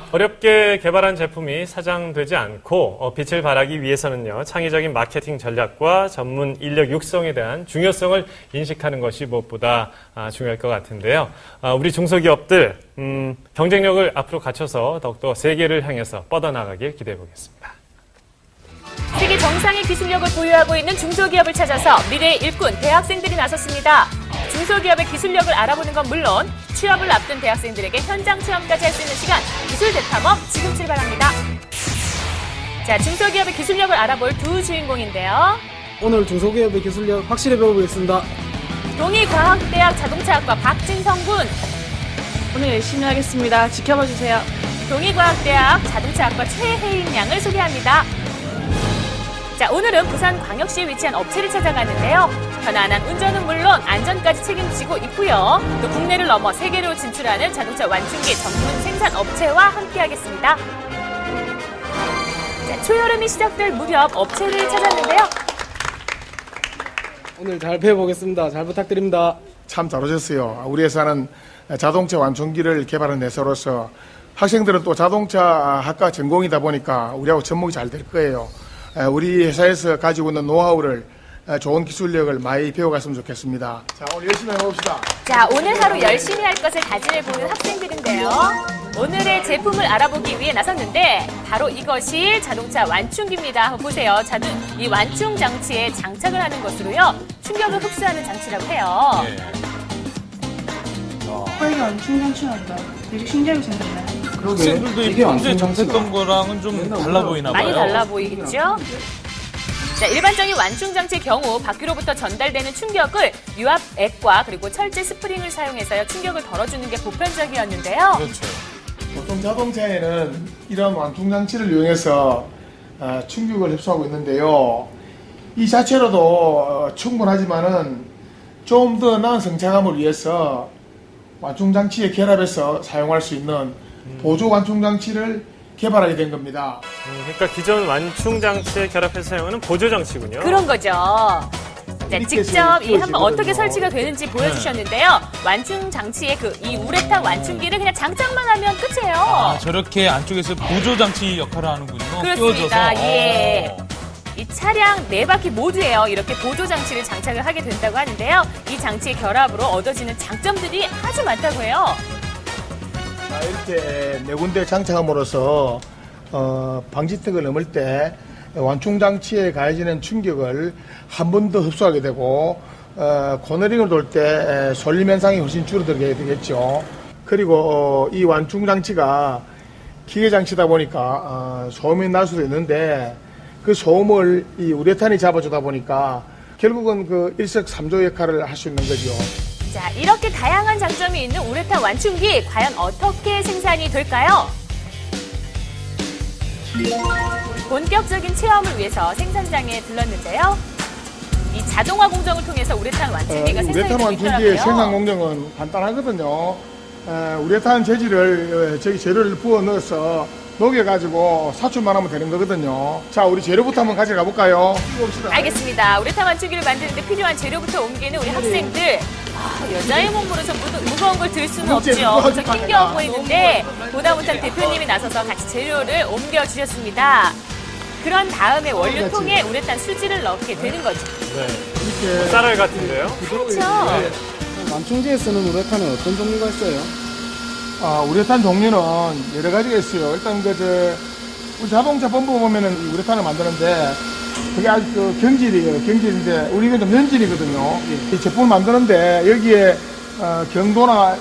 어렵게 개발한 제품이 사장되지 않고 빛을 발하기 위해서는요, 창의적인 마케팅 전략과 전문 인력 육성에 대한 중요성을 인식하는 것이 무엇보다 중요할 것 같은데요. 우리 중소기업들 경쟁력을 앞으로 갖춰서 더욱더 세계를 향해서 뻗어나가길 기대해 보겠습니다. 세계 정상의 기술력을 보유하고 있는 중소기업을 찾아서 미래의 일꾼 대학생들이 나섰습니다. 중소기업의 기술력을 알아보는 건 물론 취업을 앞둔 대학생들에게 현장 체험까지 할 수 있는 시간, 기술 대탐험 지금 출발합니다. 자, 중소기업의 기술력을 알아볼 두 주인공인데요. 오늘 중소기업의 기술력 확실히 배워보겠습니다. 동의과학대학 자동차학과 박진성 군. 오늘 열심히 하겠습니다. 지켜봐 주세요. 동의과학대학 자동차학과 최혜인 양을 소개합니다. 자, 오늘은 부산광역시에 위치한 업체를 찾아가는데요. 편안한 운전은 물론 안전까지 책임지고 있고요. 또 국내를 넘어 세계로 진출하는 자동차 완충기 전문 생산 업체와 함께하겠습니다. 자, 초여름이 시작될 무렵 업체를 찾았는데요. 오늘 잘 배워보겠습니다. 잘 부탁드립니다. 참 잘 오셨어요. 우리 회사는 자동차 완충기를 개발한 회사로서 학생들은 또 자동차 학과 전공이다 보니까 우리하고 접목이 잘 될 거예요. 우리 회사에서 가지고 있는 노하우를 좋은 기술력을 많이 배워갔으면 좋겠습니다. 자, 오늘 열심히 해봅시다. 자, 오늘 하루 열심히 할 것을 다짐해보는 학생들인데요. 오늘의 제품을 알아보기 위해 나섰는데 바로 이것이 자동차 완충기입니다. 한번 보세요. 이 완충 장치에 장착을 하는 것으로요. 충격을 흡수하는 장치라고 해요. 이게 완충 장치란다. 되게 신기하게 생겼네. 학생들도 이게 현재 정책던 거랑은 좀 달라 보이나 봐요. 많이 달라 보이겠죠? 자, 일반적인 완충 장치의 경우 바퀴로부터 전달되는 충격을 유압액과 그리고 철제 스프링을 사용해서 충격을 덜어주는 게 보편적이었는데요. 그렇죠. 보통 자동차에는 이런 완충 장치를 이용해서 충격을 흡수하고 있는데요. 이 자체로도 충분하지만은 좀 더 나은 승차감을 위해서 완충 장치에 결합해서 사용할 수 있는 보조 완충 장치를 개발하게 된 겁니다. 그러니까 기존 완충 장치에 결합해서 사용하는 보조 장치군요. 그런 거죠. 자, 직접 한번 어떻게 설치가 되는지 보여주셨는데요. 완충 장치의 이 우레탄 완충기를 그냥 장착만 하면 끝이에요. 아, 저렇게 안쪽에서 보조 장치 역할을 하는군요. 그렇습니다. 끼워져서. 예. 이 차량 4바퀴 모두에요. 이렇게 보조 장치를 장착을 하게 된다고 하는데요. 이 장치의 결합으로 얻어지는 장점들이 아주 많다고 해요. 이렇게 네 군데 장착함으로써 방지턱을 넘을 때 완충 장치에 가해지는 충격을 한 번 더 흡수하게 되고 코너링을 돌 때 설림 현상이 훨씬 줄어들게 되겠죠. 그리고 이 완충 장치가 기계 장치다 보니까 소음이 날 수도 있는데 그 소음을 이 우레탄이 잡아주다 보니까 결국은 그 일석삼조 역할을 할 수 있는 거죠. 자, 이렇게 다양한 장점이 있는 우레탄 완충기 과연 어떻게 생산이 될까요? 본격적인 체험을 위해서 생산장에 들렀는데요. 이 자동화 공정을 통해서 우레탄 완충기가 생산이 우레탄 되고 완충기의 있더라고요. 생산 공정은 간단하거든요. 우레탄 재질을 저기 재료를 부어 넣어서 녹여가지고 사출만 하면 되는 거거든요. 자, 우리 재료부터 한번 가져가 볼까요? 봅시다. 알겠습니다. 우레탄 완충기를 만드는데 필요한 재료부터 옮기는 우리 학생들. 여자의 몸으로서 무거운 걸 들 수는 없죠. 엄청 힘겨워 보이는데 보다 못한 대표님이 나서서 같이 재료를 옮겨주셨습니다. 그런 다음에 원료통에 우레탄 수지를 넣게 되는 거죠. 네. 이렇게 쌀알 같은데요? 그렇죠. 완충기에 쓰는 우레탄은 어떤 종류가 있어요? 우레탄 종류는 여러 가지가 있어요. 일단 우리 자동차 펌프 보면은 이 우레탄을 만드는데 그게 아주 경질이에요. 경질인데 우리가 좀 연질이거든요. 이 제품을 만드는데 여기에 경도나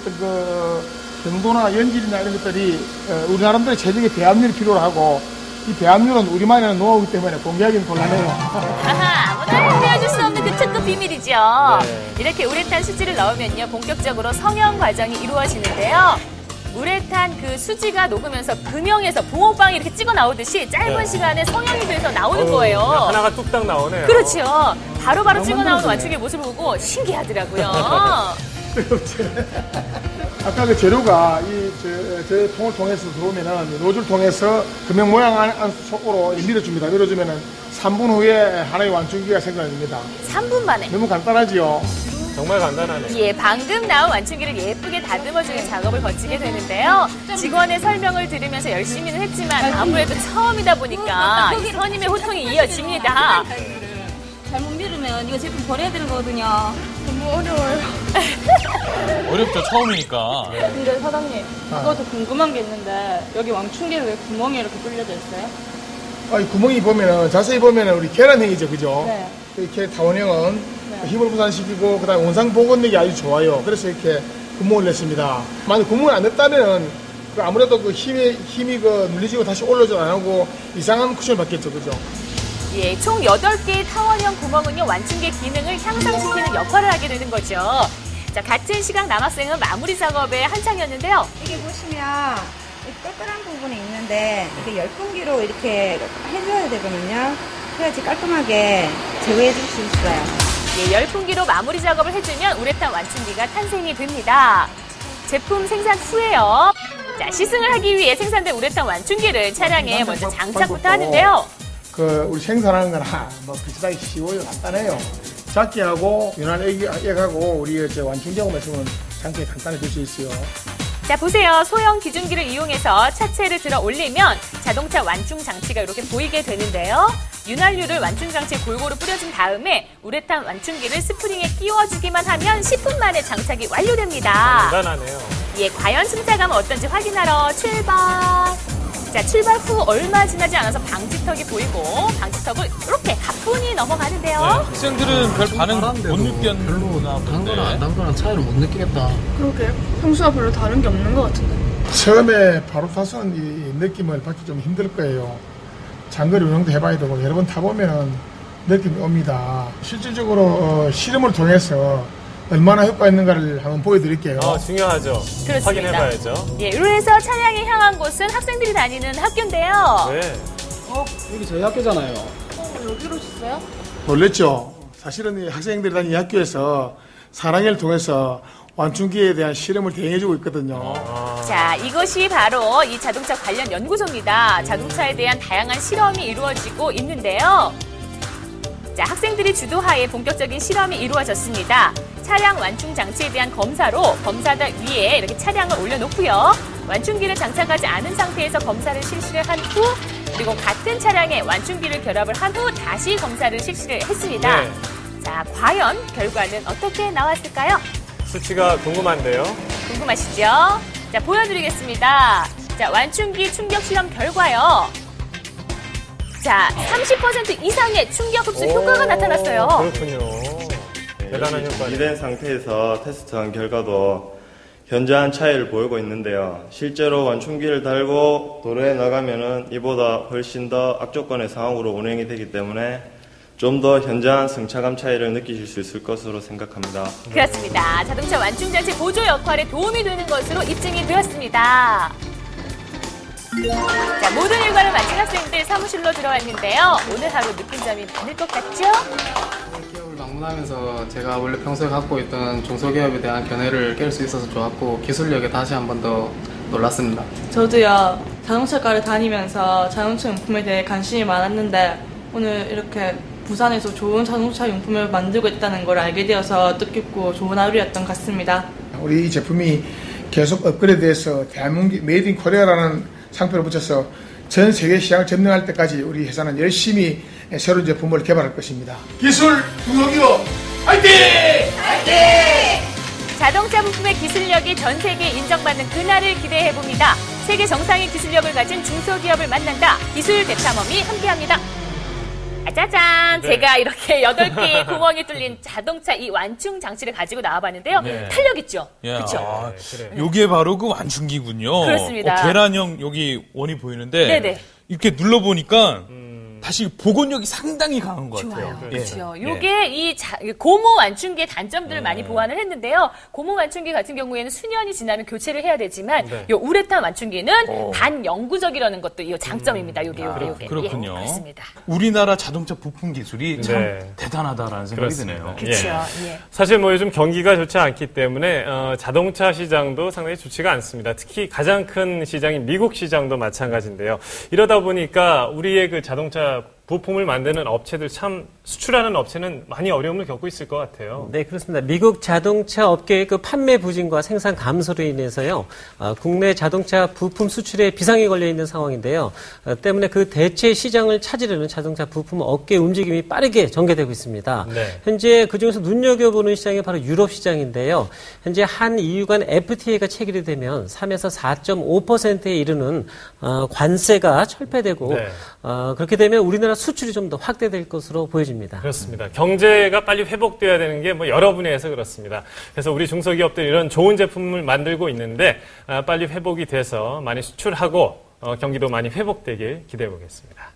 경도나 연질이나 이런 것들이 우리 나름대로 최적의 배합률이 필요로 하고 이 배합률은 우리만이 하는 노하우이기 때문에 공개하기는 곤란해요. 아하, 아무나 빼어줄 수 없는 그 특급 비밀이죠. 네. 이렇게 우레탄 수지를 넣으면요, 본격적으로 성형 과정이 이루어지는데요. 우레탄 그 수지가 녹으면서 금형에서 붕어빵이 이렇게 찍어 나오듯이 짧은 시간에 성형이 돼서 나오는 거예요. 하나가 뚝딱 나오네요. 그렇죠. 바로바로 찍어 나오는 완충기의 모습을 보고 신기하더라고요. 아까 그 재료가 저 통을 통해서 들어오면은 노즐 통해서 금형 모양 안 속으로 밀어줍니다. 밀어주면은 3분 후에 하나의 완충기가 생겨납니다. 3분 만에. 너무 간단하지요? 정말 간단하네요. 예, 방금 나온 완충기를 예쁘게 다듬어주는 작업을 거치게 되는데요. 직원의 설명을 들으면서 열심히는 했지만 아무래도 처음이다 보니까 이 선임의 호통이 이어집니다. 잘못 밀으면 이거 제품 버려야 되는 거거든요. 너무 어려워요. 어렵죠, 처음이니까. 근데 사장님, 그것도 궁금한 게 있는데 여기 왕충기는 왜 구멍이 이렇게 뚫려져 있어요? 이 구멍이 보면은, 자세히 보면은 우리 계란형이죠, 그죠? 네. 이렇게 타원형은 힘을 분산시키고, 그 다음에 원상 복원력이 아주 좋아요. 그래서 이렇게 구멍을 냈습니다. 만약 구멍을 안 냈다면, 아무래도 그 힘이 눌리지고 다시 올라오지 안 하고 이상한 쿠션을 받겠죠, 그죠? 예, 총 8개의 타원형 구멍은요, 완충기의 기능을 향상시키는 역할을 하게 되는 거죠. 자, 같은 시각 남학생은 마무리 작업에 한창이었는데요. 이게 보시면 이 똘똘한 부분이 있는데 이게 열풍기로 이렇게 해줘야 되거든요. 그래야지 깔끔하게 제거해 줄 수 있어요. 예, 열풍기로 마무리 작업을 해주면 우레탄 완충기가 탄생이 됩니다. 제품 생산 후에요. 자, 시승을 하기 위해 생산된 우레탄 완충기를 차량에 먼저 장착부터 하는데요. 우리 생산하는 거나 비슷하게 쉬워요, 간단해요. 작게 하고 윤활 액하고 우리 완충제하고만 있으면 장착이 간단히 될 수 있어요. 자, 보세요. 소형 기준기를 이용해서 차체를 들어 올리면 자동차 완충 장치가 이렇게 보이게 되는데요. 윤활유를 완충 장치에 골고루 뿌려준 다음에 우레탄 완충기를 스프링에 끼워주기만 하면 10분 만에 장착이 완료됩니다. 간단하네요. 예, 과연 승차감은 어떤지 확인하러 출발. 자, 출발 후 얼마 지나지 않아서 방지턱이 보이고 방지턱을 이렇게 가뿐히 넘어가는데요. 학생들은 별 반응 못 느꼈나 본데. 단 거랑 차이를 못 느끼겠다. 그러게요. 평소와 별로 다른 게 없는 것 같은데. 처음에 바로 타선 이 느낌을 받기 좀 힘들 거예요. 장거리 운행도 해봐야 되고 여러 번 타보면 느낌이 옵니다. 실질적으로 실험을 통해서 얼마나 효과 있는가를 한번 보여드릴게요. 중요하죠. 그렇습니다. 확인해봐야죠. 예, 이로 해서 차량이 향한 곳은 학생들이 다니는 학교인데요. 네. 여기 저희 학교잖아요. 여기로 줬어요? 놀랬죠? 사실은 이 학생들이 다니는 이 학교에서 4학년을 통해서 완충기에 대한 실험을 대행해주고 있거든요. 자, 이것이 바로 이 자동차 관련 연구소입니다. 자동차에 대한 다양한 실험이 이루어지고 있는데요. 자, 학생들이 주도하에 본격적인 실험이 이루어졌습니다. 차량 완충 장치에 대한 검사로 검사대 위에 이렇게 차량을 올려놓고요. 완충기를 장착하지 않은 상태에서 검사를 실시를 한 후, 그리고 같은 차량에 완충기를 결합을 한 후 다시 검사를 실시를 했습니다. 네. 자, 과연 결과는 어떻게 나왔을까요? 수치가 궁금한데요. 궁금하시죠? 자, 보여드리겠습니다. 자, 완충기 충격 실험 결과요. 자, 30% 이상의 충격 흡수 효과가 나타났어요. 그렇군요. 대단한 효과네요. 준비된 상태에서 테스트한 결과도 현저한 차이를 보이고 있는데요. 실제로 완충기를 달고 도로에 나가면은 이보다 훨씬 더 악조건의 상황으로 운행이 되기 때문에 좀 더 현저한 승차감 차이를 느끼실 수 있을 것으로 생각합니다. 그렇습니다. 자동차 완충 장치 보조 역할에 도움이 되는 것으로 입증이 되었습니다. 자, 모든 일과를 마친 학생들 사무실로 들어왔는데요. 오늘 하루 느낀 점이 많을 것 같죠? 기업을 방문하면서 제가 원래 평소에 갖고 있던 중소기업에 대한 견해를 깰 수 있어서 좋았고 기술력에 다시 한 번 더 놀랐습니다. 저도요. 자동차과를 다니면서 자동차 용품에 대해 관심이 많았는데 오늘 이렇게 부산에서 좋은 자동차 용품을 만들고 있다는 걸 알게 되어서 뜻깊고 좋은 하루였던 것 같습니다. 우리 이 제품이 계속 업그레이드해서 대한민국 메이드 인 코리아라는 상표를 붙여서 전 세계 시장을 점령할 때까지 우리 회사는 열심히 새로운 제품을 개발할 것입니다. 기술 중소기업 화이팅! 화이팅! 자동차 부품의 기술력이 전 세계에 인정받는 그날을 기대해봅니다. 세계 정상의 기술력을 가진 중소기업을 만난다. 기술 대탐험이 함께합니다. 짜잔! 네. 제가 이렇게 8개의 구멍이 뚫린 자동차 이 완충 장치를 가지고 나와봤는데요. 네. 탄력 있죠? 예, 그렇죠? 요게 바로 그 완충기군요. 그렇습니다. 계란형 여기 원이 보이는데 네네. 이렇게 눌러보니까 다시 복원력이 상당히 강한 것 좋아요. 같아요. 그렇죠. 예. 요게 이 고무 완충기의 단점들을 많이 보완을 했는데요. 고무 완충기 같은 경우에는 수년이 지나면 교체를 해야 되지만 네. 요 우레탄 완충기는 반영구적이라는 것도 이 장점입니다. 요게. 그렇군요. 예, 그렇습니다. 우리나라 자동차 부품 기술이 참 네. 대단하다라는 생각이 드네요. 그렇죠. 예. 예. 사실 뭐 요즘 경기가 좋지 않기 때문에 자동차 시장도 상당히 좋지가 않습니다. 특히 가장 큰 시장인 미국 시장도 마찬가지인데요. 이러다 보니까 우리의 그 자동차 부품을 만드는 업체들 참 수출하는 업체는 많이 어려움을 겪고 있을 것 같아요. 네, 그렇습니다. 미국 자동차 업계의 그 판매 부진과 생산 감소로 인해서요, 국내 자동차 부품 수출에 비상이 걸려 있는 상황인데요. 때문에 그 대체 시장을 찾으려는 자동차 부품 업계 움직임이 빠르게 전개되고 있습니다. 네. 현재 그중에서 눈여겨보는 시장이 바로 유럽 시장인데요. 현재 한 EU 간 FTA가 체결이 되면 3에서 4.5%에 이르는 관세가 철폐되고 네. 그렇게 되면 우리나라 수출이 좀 더 확대될 것으로 보여집니다. 그렇습니다. 경제가 빨리 회복돼야 되는 게 뭐 여러 분야에서 그렇습니다. 그래서 우리 중소기업들이 이런 좋은 제품을 만들고 있는데 빨리 회복이 돼서 많이 수출하고 경기도 많이 회복되길 기대해 보겠습니다.